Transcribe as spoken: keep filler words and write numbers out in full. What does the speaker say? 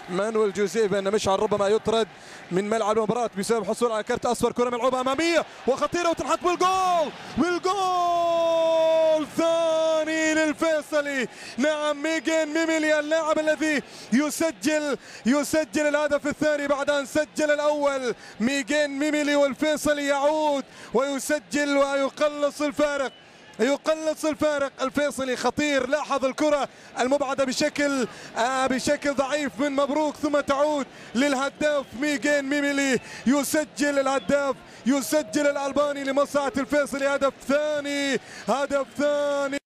مانويل جوزيه بأن مشعل ربما يطرد من ملعب المباراة بسبب حصول على كرت أصفر. كرة ملعوبة أمامية وخطيرة وتنحط بالجول، والجول ثاني للفيصلي. نعم، ميغان ميميلي اللاعب الذي يسجل يسجل الهدف الثاني بعد أن سجل الأول. ميغان ميميلي والفيصلي يعود ويسجل ويقلص الفارق، يقلص الفارق. الفيصلي خطير، لاحظ الكرة المبعدة بشكل آه بشكل ضعيف من مبروك، ثم تعود للهداف ميغان ميميلي. يسجل الهداف، يسجل الألباني لمصلحة الفيصلي هدف ثاني، هدف ثاني